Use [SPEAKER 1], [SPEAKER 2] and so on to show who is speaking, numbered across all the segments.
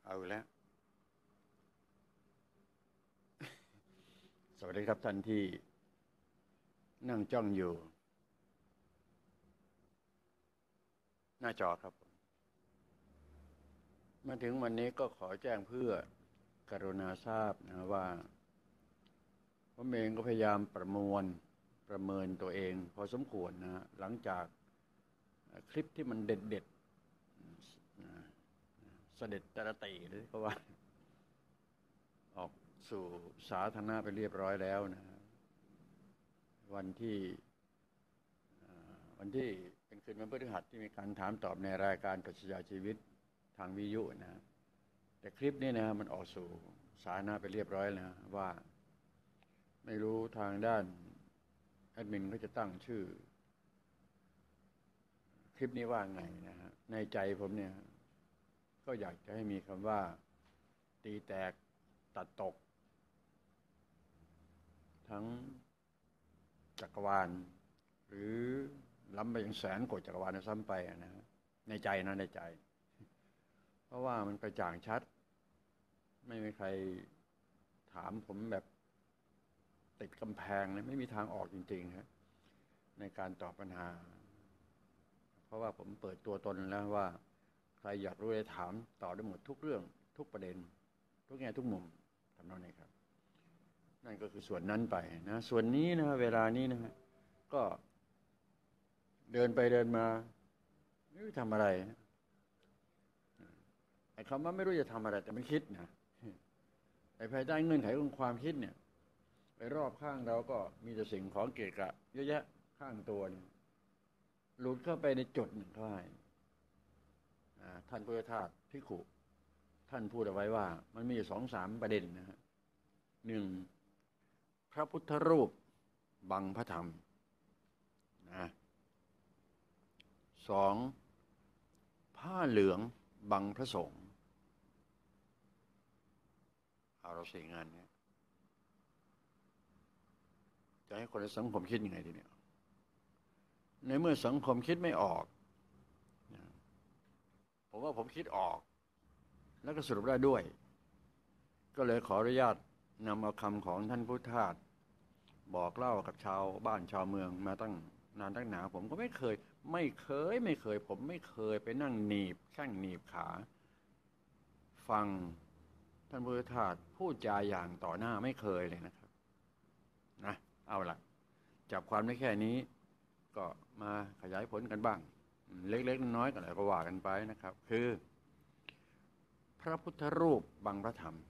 [SPEAKER 1] เอาแล้วสวัสดีครับท่านที่นั่งจ้องอยู่หน้าจอครับมาถึงวันนี้ก็ขอแจ้งเพื่อกรุณาทราบนะว่าผมเองก็พยายามประเมินตัวเองพอสมควรนะหลังจากคลิปที่มันเด็ดเสด็จตระตีหรือก็ว่าออกสู่สาธารณะไปเรียบร้อยแล้วนะวันที่เป็นคืนวันพฤหัสที่มีการถามตอบในรายการปรัชญาชีวิตทางวิทยุนะแต่คลิปนี้นะมันออกสู่สาธารณะไปเรียบร้อยแล้วว่าไม่รู้ทางด้านแอดมินก็จะตั้งชื่อคลิปนี้ว่าไงนะฮะในใจผมเนี่ยก็อยากจะให้มีคำว่าตีแตกตัดตกทั้งจักรวาลหรือล้ำไปยังแสนกว่าจักรวาลซ้ำไปนะฮะในใจนะในใจเพราะว่ามันกระจ่างชัดไม่มีใครถามผมแบบติดกำแพงนะไม่มีทางออกจริงๆครับในการตอบปัญหาเพราะว่าผมเปิดตัวตนแล้วว่าใครอยากรู้อะไรถามตอบได้หมดทุกเรื่องทุกประเด็นทุกแง่ทุกมุมทำนองนี้ครับนั่นก็คือส่วนนั้นไปนะส่วนนี้นะเวลานี้นะฮะก็เดินไปเดินมาไม่รู้ทำอะไรไอ้คำว่าไม่รู้จะทำอะไรแต่มันคิดนะไอ้ภายใต้เงื่อนไขของความคิดเนี่ยไปรอบข้างเราก็มีแต่สิ่งของเกะกะเยอะแยะข้างตัวเนี่ยหลุดเข้าไปในจุดหนึ่งเท่าไหร่ท่านพุทธทาสภิกขุท่านพูดเอาไว้ว่ามันมี2-3ประเด็นนะฮะหนึ่งพระพุทธรูปบังพระธรรมนะ2ผ้าเหลืองบังพระสงฆ์เอาเราสี่งานนี้จะให้คนในสังคมคิดยังไงทีเนี้ยในเมื่อสังคมคิดไม่ออกผมว่าผมคิดออกแล้วก็สรุปได้ด้วยก็เลยขออนุญาตนำเอาคำของท่านพุทธทาสบอกเล่ากับชาวบ้านชาวเมืองมาตั้งนานตั้งหนาผมก็ไม่เคยผมไม่เคยไปนั่งหนีบแข้งหนีบขาฟังท่านพุทธทาสพูดจาอย่างต่อหน้าไม่เคยเลยนะครับนะเอาล่ะจับความได้แค่นี้ก็มาขยายผลกันบ้างเล็กๆน้อยๆกันอะไรก็ว่ากันไปนะครับคือพระพุทธรูปบังพระธรรม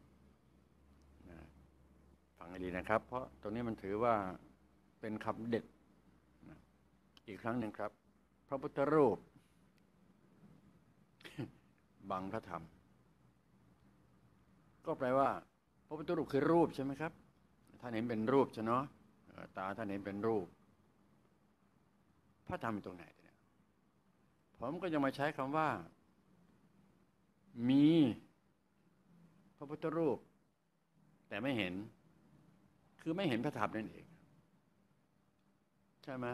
[SPEAKER 1] ฟังให้ดีนะครับเพราะตรงนี้มันถือว่าเป็นคำเด็ดอีกครั้งหนึ่งครับพระพุทธรูปบังพระธรรมก็แปลว่าพระพุทธรูปคือรูปใช่ไหมครับท่านเห็นเป็นรูปใช่เนาะตาท่านเห็นเป็นรูปพระธรรมตรงไหนเนี่ยผมก็จะมาใช้คำว่ามีพระพุทธรูปแต่ไม่เห็นคือไม่เห็นพระธรรมนั่นเองใช่ไหม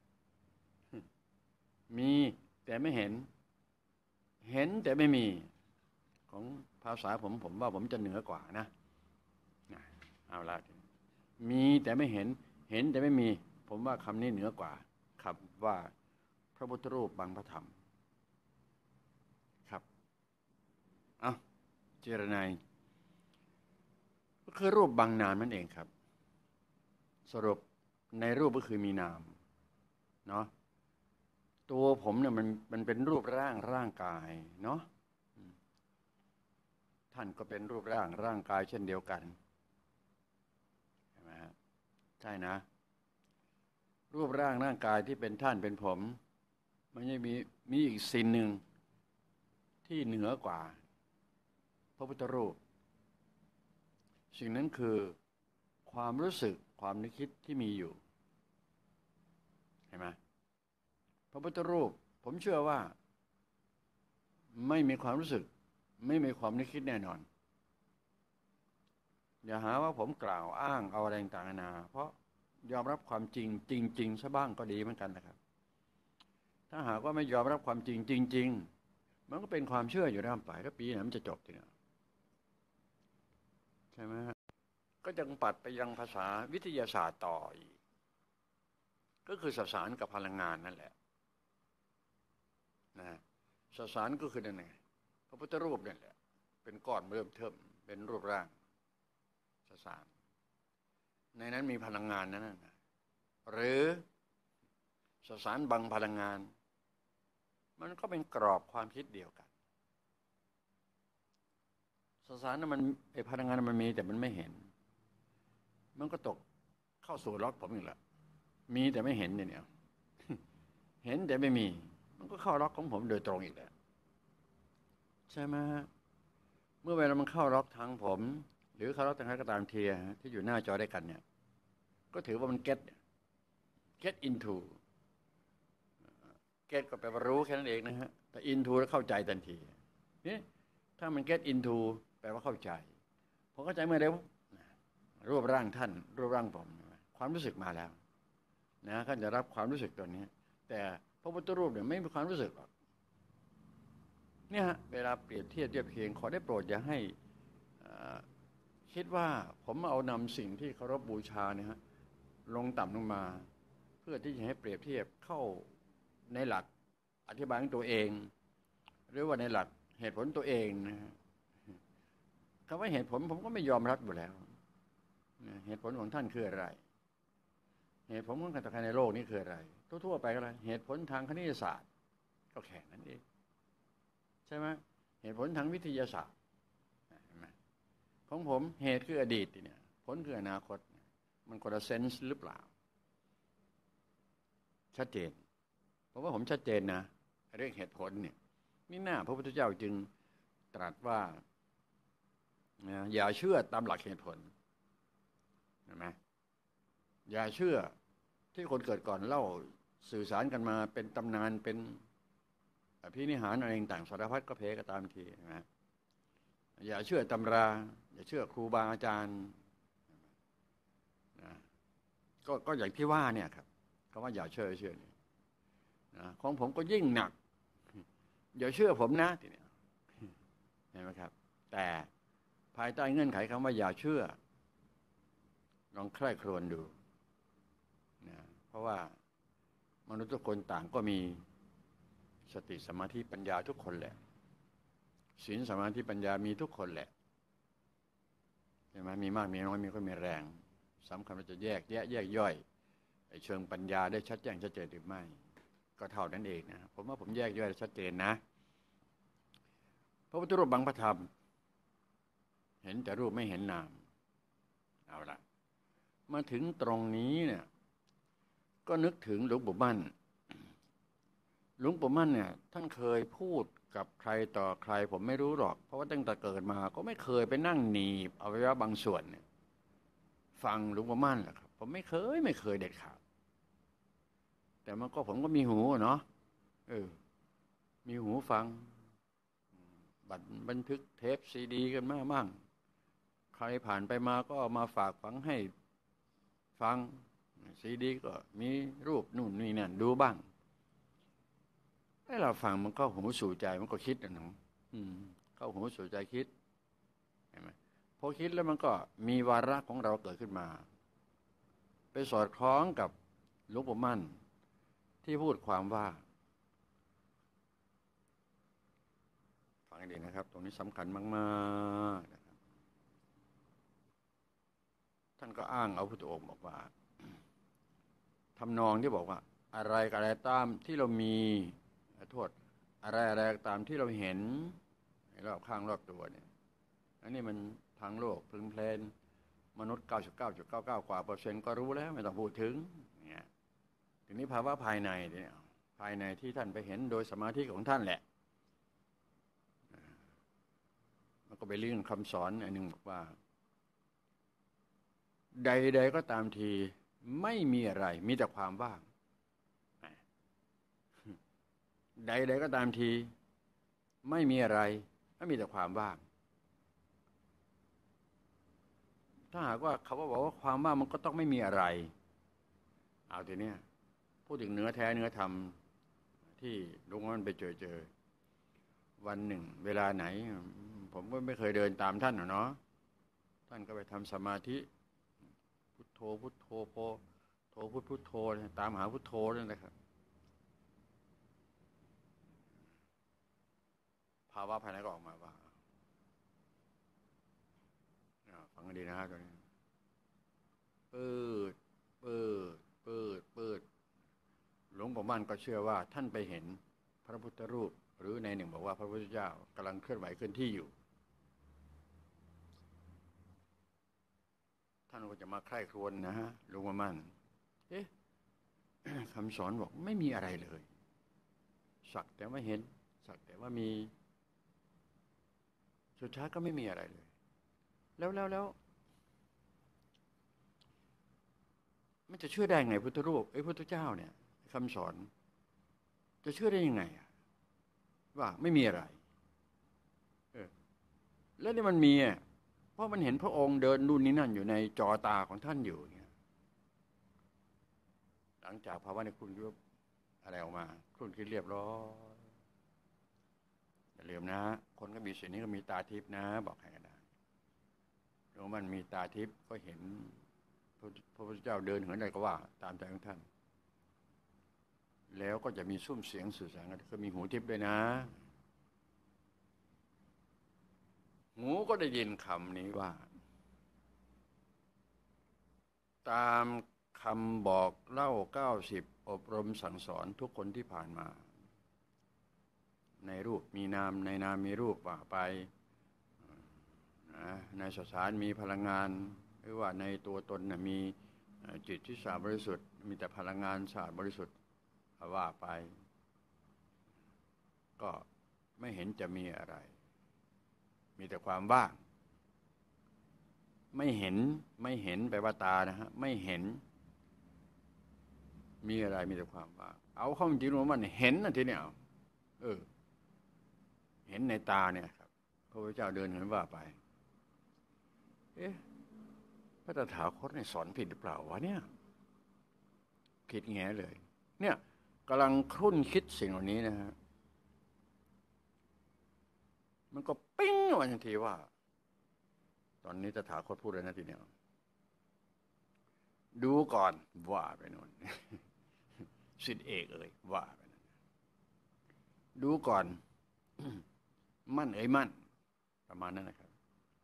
[SPEAKER 1] มีแต่ไม่เห็นเห็นแต่ไม่มีของภาษาผมว่าผมจะเหนือกว่านะเอาละมีแต่ไม่เห็นเห็นแต่ไม่มีผมว่าคำนี้เหนือกว่าคำว่าพระพุทธรูปบังพระธรรมครับเอาเจรไนยก็คือรูปบังนามนั่นเองครับสรุปในรูปก็คือมีนามเนาะตัวผมเนี่ยมันเป็นรูปร่างกายเนาะท่านก็เป็นรูปร่างกายเช่นเดียวกันใช่ไหมฮะใช่นะรูปร่างกายที่เป็นท่านเป็นผมมันยังมีอีกสิ่งหนึ่งที่เหนือกว่าพระพุทธรูปสิ่งนั้นคือความรู้สึกความนึกคิดที่มีอยู่เห็นไหมพระพุทธรูปผมเชื่อว่าไม่มีความรู้สึกไม่มีความนึกคิดแน่นอนอย่าหาว่าผมกล่าวอ้างเอาอะไรต่างๆนานาเพราะยอมรับความจริงจริงๆซะบ้างก็ดีเหมือนกันนะครับถ้าหากว่าไม่ยอมรับความจริงจริงๆมันก็เป็นความเชื่ออยู่ร่ำไปแล้วปีไหนมันจะจบทีนี้ใช่ไหมก็ยังปัดไปยังภาษาวิทยาศาสตร์ต่ออีกก็คือสสารกับพลังงานนั่นแหละนะสสารก็คือนั่นไงพระพุทธรูปนั่นแหละเป็นก้อนเริ่มเทิมเป็นรูปร่างสสารในนั้นมีพลังงานนั้นนะหรือสสารบังพลังงานมันก็เป็นกรอบความคิดเดียวกันสสารนั้นมันไอพลังงานมันมีแต่มันไม่เห็นมันก็ตกเข้าสู่ล็อกผมอีกแล้วมีแต่ไม่เห็นเนี่ยเห็นแต่ไม่มีมันก็เข้าล็อกของผมโดยตรงอีกแล้วใช่ไหมเมื่อเวลามันเข้าล็อกทางผมหรือเข้าล็อกทางใครก็ตามเทียที่อยู่หน้าจอได้กันเนี่ยก็ถือว่ามันget into get ก็แปลว่ารู้แค่นั้นเองนะฮะแต่ into แล้วเข้าใจทันทีนี่ถ้ามัน get into แปลว่าเข้าใจพอเข้าใจเมื่อเร็วรูปร่างท่านรูปร่างผมความรู้สึกมาแล้วนะท่านจะรับความรู้สึกตัวนี้แต่พระพุทธรูปเนี่ยไม่มีความรู้สึกหรอกเนี่ยฮะเวลาเปรียบเทียบเคียงขอได้โปรดอย่าให้คิดว่าผมเอานำสิ่งที่เคารพบูชาเนี่ยฮะลงต่ำลงมาเพื่อที่จะให้เปรียบเทียบเข้าในหลักอธิบายของตัวเองหรือว่าในหลักเหตุผลตัวเองนะฮะคำว่าเหตุผลผมก็ไม่ยอมรับอยู่แล้วเหตุผลของท่านคืออะไรเหตุผลของการตะการในโลกนี้คืออะไรทั่วๆไปก็อะไรเหตุผลทางคณิตศาสตร์ก็แค่นั้นเองใช่ไหมเหตุผลทางวิทยาศาสตร์ของผมเหตุคืออดีตเนี่ยผลคืออนาคตมันคนละเซนส์หรือเปล่าชัดเจนเพราะว่าผมชัดเจนนะเรื่องเหตุผลเนี่ยนี่หน้าพระพุทธเจ้าจึงตรัสว่าอย่าเชื่อตามหลักเหตุผลเห็นไหมอย่าเชื่อที่คนเกิดก่อนเล่าสื่อสารกันมาเป็นตำนานเป็นอภินิหารอะไรต่างสารพัดก็เพก็ตามทีนะอย่าเชื่อตำราอย่าเชื่อครูบาอาจารย์นะก็อย่างที่ว่าเนี่ยครับคำว่าอย่าเชื่อนี่นะของผมก็ยิ่งหนักอย่าเชื่อผมนะทีนี้เห็นไหมครับแต่ภายใต้เงื่อนไขคำว่าอย่าเชื่อลองใคร่ครวญดูนะเพราะว่ามนุษย์ทุกคนต่างก็มีสติสมาธิปัญญาทุกคนแหละศีลสมาธิปัญญามีทุกคนแหละใช่ไหมมีมากมีน้อยมีก็มีแรงสำคัญว่าจะแยกย่อยไอ้เชิงปัญญาได้ชัดแจ้งชัดเจนหรือไม่ก็เท่านั้นเองนะผมว่าผมแยกย่อยชัดเจนนะพระพุทธรูปบางพระธรรมเห็นแต่รูปไม่เห็นนามเอาละมาถึงตรงนี้เนี่ยก็นึกถึงหลวงปู่มั่นหลวงปู่มั่นเนี่ยท่านเคยพูดกับใครต่อใครผมไม่รู้หรอกเพราะว่าตั้งแต่เกิดมาก็ไม่เคยไปนั่งหนีบอวัยวะบางส่วนเนี่ยฟังหลวงปู่มั่นแหละครับผมไม่เคยเด็ดขาดแต่มันก็ผมก็มีหูเนาะมีหูฟังบันทึกเทปซีดีกันมาบ้างใครผ่านไปมาก็เอามาฝากฝังให้ฟังซีดีก็มีรูปนู่นนี่นั่นดูบ้างให้เราฟังมันเข้าหูสู่ใจมันก็คิดนะน้องเข้าหูสู่ใจคิดเห็นไหมพอคิดแล้วมันก็มีวาระของเราเกิดขึ้นมาไปสอดคล้องกับหลวงปู่มั่นที่พูดความว่าฟังดีนะครับตรงนี้สำคัญมากๆนะครับท่านก็อ้างเอาพุทธองค์บอกว่าทำนองที่บอกว่าอะไรกับอะไรตามที่เรามีโทษอะไรตามที่เราเห็นรอบข้างรอบตัวเนี่ยอันนี้มันทางโลกพึงเพลนมนุษย์ 99.99 กว่า%ก็รู้แล้วไม่ต้องพูดถึงเนี่ยทีนี้ภาวะภายในเนี่ยภายในที่ท่านไปเห็นโดยสมาธิของท่านแหละมันก็ไปเรื่องคำสอนอันหนึ่งบอกว่าใดๆก็ตามทีไม่มีอะไรมีแต่ความว่างใดๆก็ตามทีไม่มีอะไรไม่มีแต่ความว่างถ้าหากว่าเขาบอกว่าความว่างมันก็ต้องไม่มีอะไรเอาทีเนี้ยพูดถึงเนื้อแท้เนื้อธรรมที่ลุงมันไปเจอวันหนึ่งเวลาไหนผมก็ไม่เคยเดินตามท่านเนาะท่านก็ไปทำสมาธิพุทโธพุทโธโพโธพุทโธตามหาพุทโธนั่นแหละครับภาวะภายในก็ออกมาว่าฟังดีนะตัวนี้เปิดเปิดเปิดเปิดหลวงปู่มั่นก็เชื่อว่าท่านไปเห็นพระพุทธรูปหรือในหนึ่งบอกว่าพระพุทธเจ้ากำลังเคลื่อนไหวเคลื่อนที่อยู่ท่านก็จะมาใคร่ครวญนะฮะหลวงปู่มั่นคำสอนบอกไม่มีอะไรเลยสักแต่ว่าเห็นสักแต่ว่ามีสุดท้ายก็ไม่มีอะไรเลยแล้วมันจะเชื่อได้ไงพุทธรูปพุทธเจ้าเนี่ยคำสอนจะเชื่อได้ยังไงว่าไม่มีอะไรแล้วนี่มันมีเพราะมันเห็นพระองค์เดินนู่นนี่นั่นอยู่ในจอตาของท่านอยู่เนี่ยหลังจากภาวะในคุณยุบอะไรออกมาคุณคิดเรียบร้อยอย่าลืมนะคนก็มีสิ่งนี้ก็มีตาทิพย์นะบอกให้กันได้หรือมันมีตาทิพย์ก็เห็นพระพุทธเจ้าเดินเหินอะไรก็ว่าตามใจของท่านแล้วก็จะมีซุ้มเสียงสื่อสารกันก็มีหูทิพย์ด้วยนะหูก็ได้ยินคำนี้ว่าตามคำบอกเล่า90อบรมสั่งสอนทุกคนที่ผ่านมาในรูปมีนามในนามมีรูปว่าไปในสสารมีพลังงานหรือว่าในตัวตนมีจิตที่สะอาดบริสุทธิ์มีแต่พลังงานสะอาดบริสุทธิ์ว่าไปก็ไม่เห็นจะมีอะไรมีแต่ความว่างไม่เห็นแปลว่าตานะฮะไม่เห็นมีอะไรมีแต่ความว่างเอาเข้าจริงๆมันเห็นนะทีเนี้ยเห็นในตาเนี่ยครับพระพุทธเจ้าเดินเห็นว่าไปพระตถาคตเนี่ยสอนผิดหรือเปล่าวะเนี่ยคิดแง่เลยเนี่ยกำลังครุ่นคิดสิ่งเหล่านี้นะฮะมันก็ปิ้งมาทันทีว่าตอนนี้ตถาคตพูดเลยนะทีเนี้ยดูก่อนว่าไปโน่นศิษย์เอกว่าไปนั่นดูก่อนมั่นมั่นประมาณนั้นนะครับ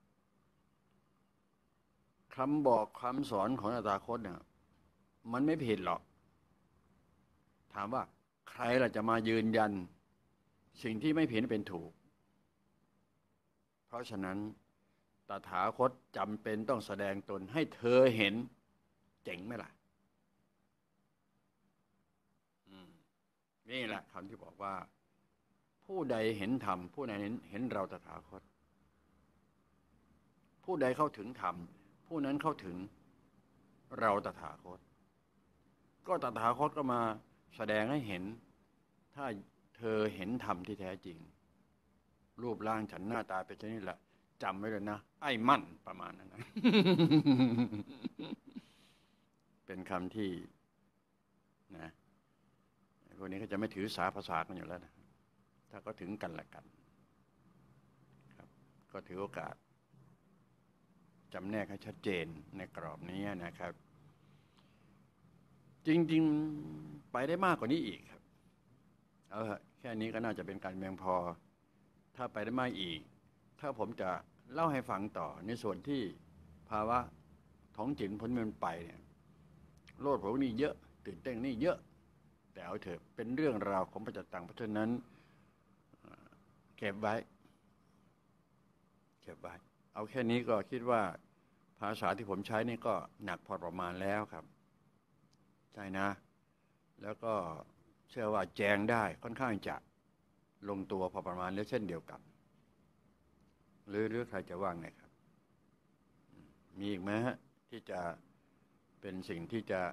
[SPEAKER 1] คำบอกคำสอนของตถาคตเนี่ยมันไม่ผิดหรอกถามว่าใครล่ะจะมายืนยันสิ่งที่ไม่ผิดเป็นถูกเพราะฉะนั้นตถาคตจำเป็นต้องแสดงตนให้เธอเห็นเจ๋งไหมล่ะนี่แหละคำที่บอกว่าผู้ใดเห็นธรรมผู้ใดเห็นเราตถาคตผู้ใดเข้าถึงธรรมผู้นั้นเข้าถึงเราตถาคตก็ตถาคตก็มาแสดงให้เห็นถ้าเธอเห็นธรรมที่แท้จริงรูปร่างฉันหน้าตาเป็นเช่นนี้แหละจำไว้เลยนะไอ้มั่นประมาณนั้นนะ เป็นคำที่นะพวกนี้ก็จะไม่ถือสาภาษากันอยู่แล้วนะถ้าก็ถึงกันละกันครับก็ถือโอกาสจำแนกให้ชัดเจนในกรอบนี้นะครับ จริงๆไปได้มากกว่านี้อีกครับเอาแค่นี้ก็น่าจะเป็นการเพียงพอถ้าไปได้มากอีกถ้าผมจะเล่าให้ฟังต่อในส่วนที่ภาวะท้องจิตพ้นมันไปเนี่ยโลดโผนี่เยอะตื่นเต้นนี่เยอะแต่เอาเถอะเป็นเรื่องราวของปัจจตังเพราะฉะนั้นเก็บไว้เอาแค่นี้ก็คิดว่าภาษาที่ผมใช้นี่ก็หนักพอประมาณแล้วครับใช่นะแล้วก็เชื่อว่าแจงได้ค่อนข้างจะลงตัวพอประมาณแล้วเช่นเดียวกันหรือใครจะว่างไงครับมีอีกไหมฮะที่จะเป็นสิ่งที่จะ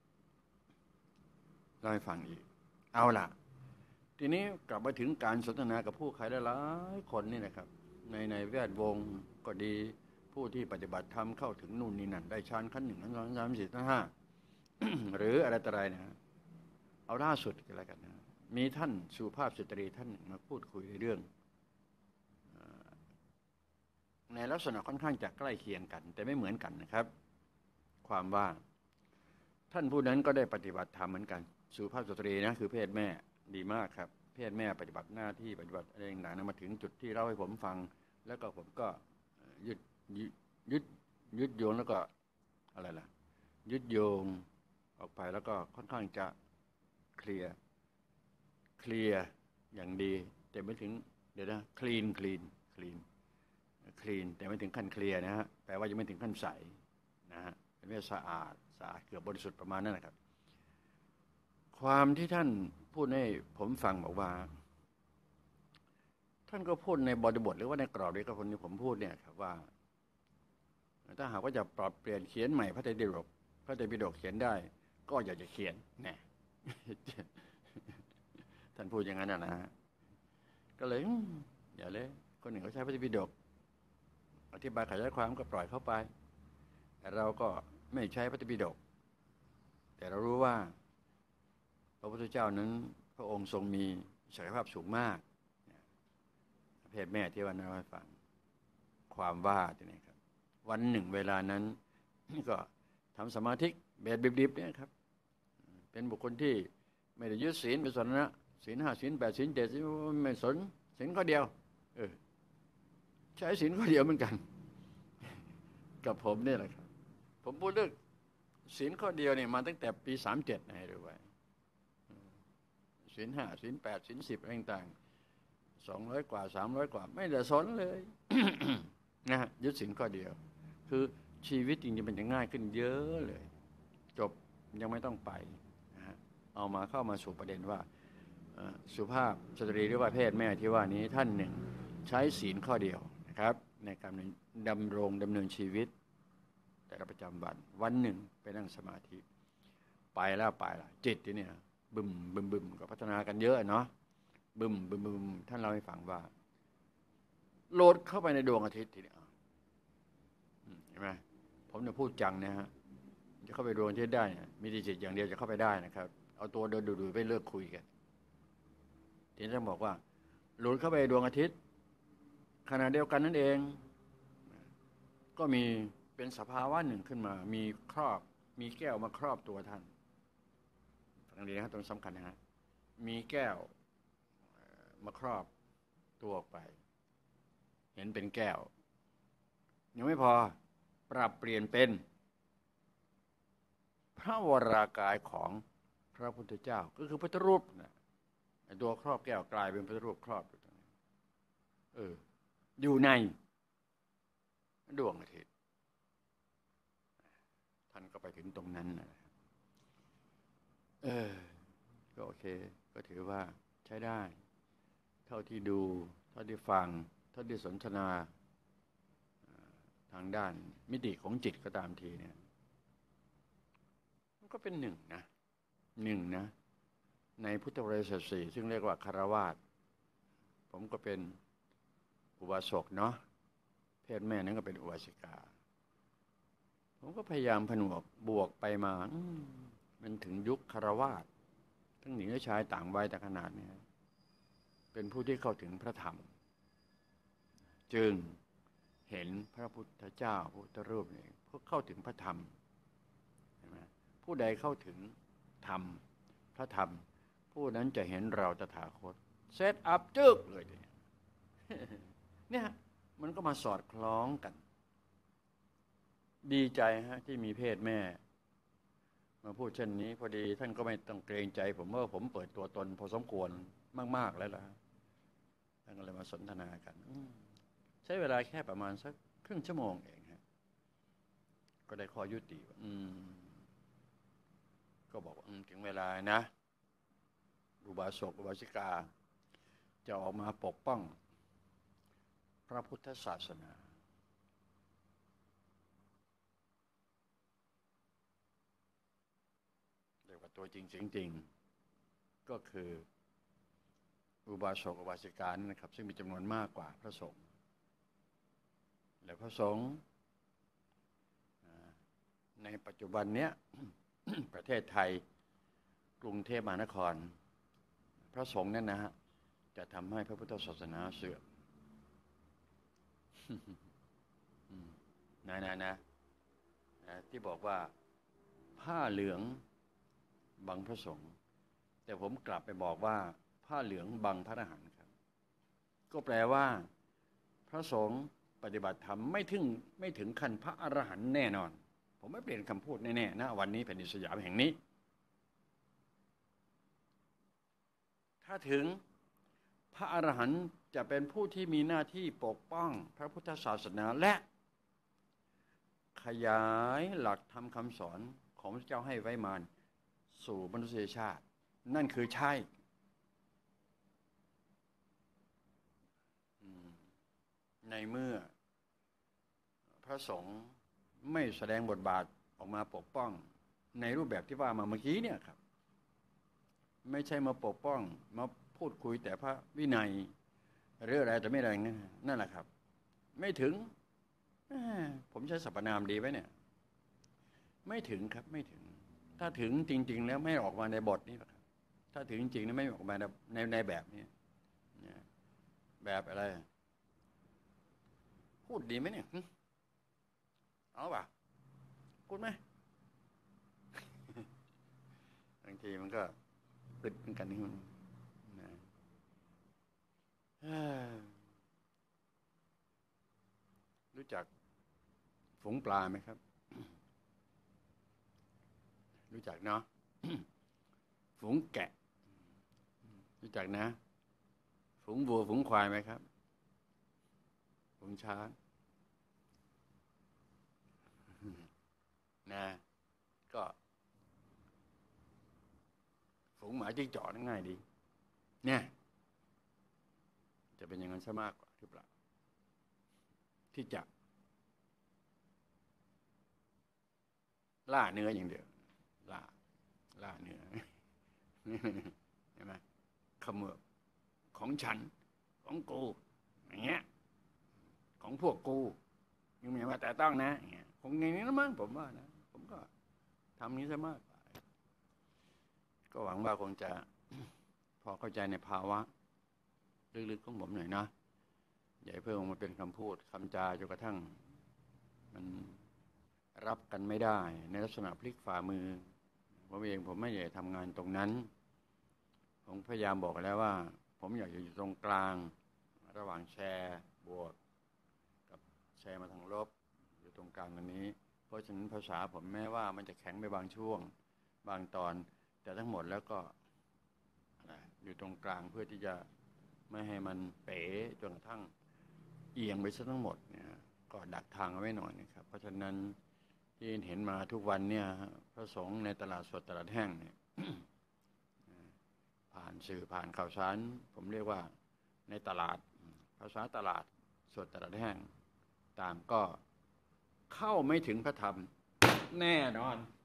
[SPEAKER 1] เล่าให้ฟังอีกเอาล่ะทีนี้กลับมาถึงการสนทนากับผู้ใครหลายคนนี่นะครับในแวดวงก็ดีผู้ที่ปฏิบัติธรรมเข้าถึงนู่นนี่นั่นได้ฌานขั้น1ขั้น2 3 4 5 หรืออะไรต่ออะไรนะเอาล่าสุดกันแล้วกันนะมีท่านสุภาพสตรีท่านหนึ่งมาพูดคุยในเรื่องในในลักษณะค่อนข้างจะใกล้เคียงกันแต่ไม่เหมือนกันนะครับความว่าท่านผู้นั้นก็ได้ปฏิบัติธรรมเหมือนกันสุภาพสตรีนะคือเพศแม่ดีมากครับเพศแม่ปฏิบัติหน้าที่ปฏิบัติอะไรต่างๆมาถึงจุดที่เล่าให้ผมฟังแล้วก็ผมก็ยึดยึดยึดโยงแล้วก็อะไรล่ะยึดโยงออกไปแล้วก็ค่อนข้างจะเคลียร์อย่างดีแต่ไม่ถึงเดี๋ยวนะคลีนแต่ไม่ถึงขั้นเคลียร์นะฮะแปลว่ายังไม่ถึงขั้นใสนะฮะเป็นว่าสะอาดเกือบบริสุทธิ์ประมาณนั้นนะครับความที่ท่านพูดให้ผมฟังบอกว่าท่านก็พูดในบริบทหรือว่าในกรอบที่คนที่ผมพูดเนี่ยครับว่าถ้าหากว่าจะปรับเปลี่ยนเขียนใหม่พระไตรปิฎกเขียนได้ก็อยากจะเขียนแน่ ท่านพูดอย่างนั้นนะฮะก็เลยอย่าเลยคนหนึ่งเขาใช้พระไตรปิฎกอธิบายขยายความก็ปล่อยเข้าไปแต่เราก็ไม่ใช้พระไตรปิฎกแต่เรารู้ว่าพระพุทธเจ้านั้นพระองค์ทรงมีศักยภาพสูงมากเพศแม่ที่วันนั้นให้ฟังความว่าที่นี่ครับวันหนึ่งเวลานั้นนี่ก็ทำสมาธิแบบดิบๆเนี่ยครับเป็นบุคคลที่ไม่ได้ยึดศีลเป็นสนนะศีล 5 ศีล 8 ศีล 7ไม่สนศีลข้อเดียวใช้ศีลข้อเดียวเหมือนกันกับผมนี่แหละครับผมพูดเรื่องศีลข้อเดียวเนี่ยมาตั้งแต่ปี37นะให้ดูไว้ศีล 5 ศีล 8 ศีล 10อะไรต่าง200 กว่า300 กว่าไม่ได้สนเลย นะยึดศีลข้อเดียวคือชีวิตจริงๆมันจะง่ายขึ้นเยอะเลยจบยังไม่ต้องไปนะฮะเอามาเข้ามาสู่ประเด็นว่าสุภาพสตรีหรือว่าเพศแม่ที่ว่านี้ท่านหนึ่งใช้ศีลข้อเดียวนะครับในการดำเนินชีวิตแต่ละประจำวันหนึ่งไปนั่งสมาธิไปแล้วจิตที่เนี่ยบึมก็พัฒนากันเยอะเนาะบึมท่านเล่าให้ฟังว่าโหลดเข้าไปในดวงอาทิตย์ทีนี้เห็นไหมผมจะพูดจังนะฮะจะเข้าไปดวงอาทิตย์ได้มีจิตอย่างเดียวจะเข้าไปได้นะครับเอาตัวเดินดูไปเลิกคุยกันทีนี้ท่านบอกว่าโหลดเข้าไปดวงอาทิตย์ขณะเดียวกันนั่นเองก็มีเป็นสภาวะหนึ่งขึ้นมามีแก้วมาครอบตัวท่านฟังดีนะครับตรงสำคัญนะฮะมีแก้วมาครอบตัวออกไปเห็นเป็นแก้วยังไม่พอปรับเปลี่ยนเป็นพระวรากายของพระพุทธเจ้าก็คือพระพุทธรูปนะตัวครอบแก้วกลายเป็นพระพุทธรูปครอบอยู่ตรงนี้อยู่ในดวงอาทิตย์ท่านก็ไปถึงตรงนั้นนะก็โอเคก็ถือว่าใช้ได้เท่าที่ดูเท่าที่ฟังเท่าที่สนทนาทางด้านมิติของจิตก็ตามทีเนี่ยมันก็เป็นหนึ่งนะในพุทธบริษัท4ซึ่งเรียกว่าคฤหัสถ์ผมก็เป็นอุบาสกเนาะเพศแม่นั้นก็เป็นอุบาสิกาผมก็พยายามผนวกบวกไปมามันถึงยุคคฤหัสถ์ทั้งหญิงและชายต่างวัยแต่ขนาดนี้เป็นผู้ที่เข้าถึงพระธรรมจึงเห็นพระพุทธเจ้าพระพุทธรูปนี่พวกเข้าถึงพระธรรมเห็นไหมผู้ใดเข้าถึงธรรมพระธรรมผู้นั้นจะเห็นเราตถาคตเซตอัพจึกเลยเนี่ยมันก็มาสอดคล้องกันดีใจฮะที่มีเพศแม่มาพูดเช่นนี้พอดีท่านก็ไม่ต้องเกรงใจผมว่าผมเปิดตัวตนพอสมควรมากๆแล้วล่ะท่านก็เลยมาสนทนากันใช้เวลาแค่ประมาณสักครึ่งชั่วโมงเองฮะก็ได้ข้อยุติก็บอกว่าถึงเวลานะอุบาสกอุบาสิกาจะออกมาปกป้องพระพุทธศาสนาเรียกว่าตัวจริงจริงก็คืออุบาสกอุบาสิกานะครับซึ่งมีจำนวนมากกว่าพระสงฆ์และพระสงฆ์ในปัจจุบันเนี้ย ประเทศไทยกรุงเทพมหานครพระสงฆ์นั่นนะฮะจะทำให้พระพุทธศาสนาเสื่อมนะที่บอกว่าผ้าเหลืองบังพระสงฆ์แต่ผมกลับไปบอกว่าผ้าเหลืองบังพระอรหันต์ครับก็แปลว่าพระสงฆ์ปฏิบัติธรรมไม่ถึงขั้นพระอรหันต์แน่นอนผมไม่เปลี่ยนคำพูดแน่ๆนะวันนี้แผ่นดินสยามแห่งนี้ถ้าถึงพระอรหันต์จะเป็นผู้ที่มีหน้าที่ปกป้องพระพุทธศาสนาและขยายหลักธรรมคำสอนของพระเจ้าให้ไว้มาสู่มนุษยชาตินั่นคือใช่ในเมื่อพระสงฆ์ไม่แสดงบทบาทออกมาปกป้องในรูปแบบที่ว่ามาเมื่อกี้เนี่ยครับไม่ใช่มาปกป้องมาพูดคุยแต่พระวินัยหรืออะไรแต่ไม่อะไรนั่นแหละครับไม่ถึงผมใช้สรรพนามดีไหมเนี่ยไม่ถึงครับไม่ถึงถ้าถึงจริงๆแล้วไม่ออกมาในบทนี้หรอกครับถ้าถึงจริงๆไม่ออกมาในแบบนี้แบบอะไรพูดดีไหมเนี่ยเอาป่ะพูดไหมบางทีมันก็ตึดเหมือนกันนี่มันรู้จักฝูงปลาไหมครับรู้จักเนาะ ฝูงแกะรู้จักนะฝูงวัวฝูงควายไหมครับฝูงช้างนะก็ฝูงหมาจิ้งจอกง่ายดีเนี่ยจะเป็นอย่างนั้นซะมากกว่าหรือเปล่าที่จะล่าเนื้ออย่างเดียวล่าเนื้อใช่ไหมขมือบของฉันของกูอย่างเงี้ยของพวกกูยังไม่มาแต่ต้องนะอย่างเงี้ยคงอย่างนี้นะมั้งผมว่านะผมก็ทำนี้ซะมากก็หวังว่าคงจะพอเข้าใจในภาวะลึกๆของผมหน่อยนะอย่าเพิ่งมาเป็นคำพูดคำจาจนกระทั่งมันรับกันไม่ได้ในลักษณะพลิกฝ่ามือผมเองผมไม่ได้ทำงานตรงนั้นผมพยายามบอกแล้วว่าผมอยากอยู่ตรงกลางระหว่างแชร์บวกกับแชร์มาทางลบอยู่ตรงกลางตรงนี้เพราะฉะนั้นภาษาผมแม้ว่ามันจะแข็งไปบางช่วงบางตอนแต่ทั้งหมดแล้วก็อยู่ตรงกลางเพื่อที่จะไม่ให้มันเป๋จนกระทั่งเอียงไปซะทั้งหมดเนี่ยก็ดักทางเอาไว้หน่อยนะครับเพราะฉะนั้นที่เห็นมาทุกวันเนี่ยพระสงฆ์ในตลาดสดตลาดแห้งเนี่ย ผ่านสื่อผ่านข่าวสารผมเรียกว่าในตลาดภาษาตลาดสดตลาดแห้งต่างก็เข้าไม่ถึงพระธรรมแน่นอน